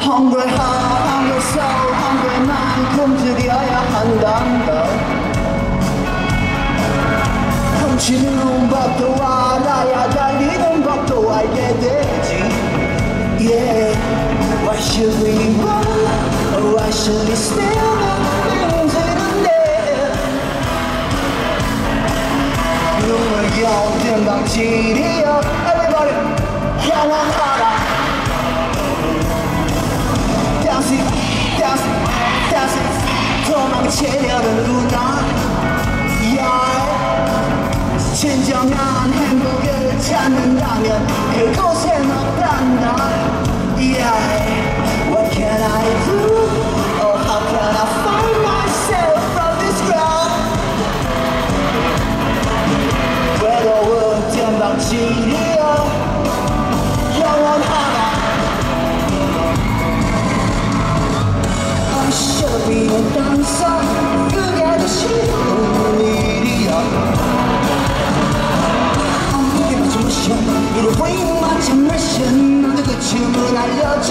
hungry soul, hungry만큼 즐겨야 한단다. 훔치는 법도 알아야 달리는 법도 알게 되지. Yeah, why should we run or why should we still 힘드는데 눈물 겨운 방질이여 everybody 영원하라. Dancing, dancing, dancing 도망치려는 누나 yeah. 진정한 행복을 찾는다면 그곳엔 없단다. Yeah. What can I do? Or how can I find myself from this ground? 외로운 땜방질이여 영원하라. I should be a dancer. 그게 더 쉬운 일이야. It'll bring my generation. 너도 그 춤을 알려줘.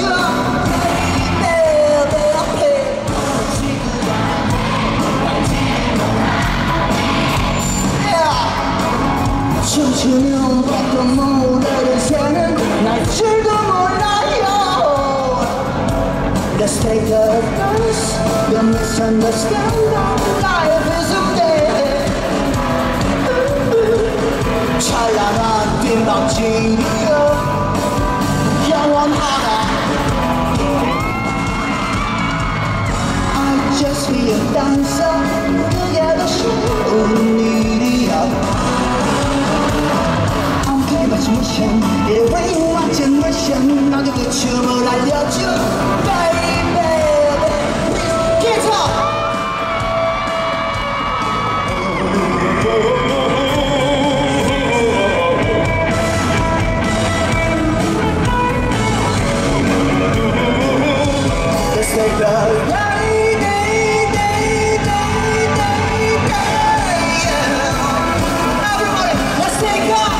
춤추면 밖에 모래를 새는 날 줄도 몰라요. Let's take a dance. Don't misunderstand that life is a day. 찬란한 뒷방질이여 영원하라. I just be a dancer. 그게 더 쉬운 일이야. I'm giving my mission. It'll bring my generation. 나도 그 춤을 알려줘. Baby, get up. Take the day, day, day, day, day, day, yeah. Everybody, let's take off.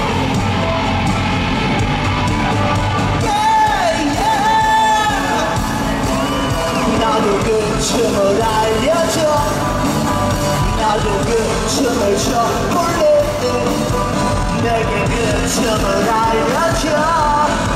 Yeah, yeah. 나도 그 춤을 알려줘. 나도 그 춤을 춰볼래. 내게 그 춤을 알려줘.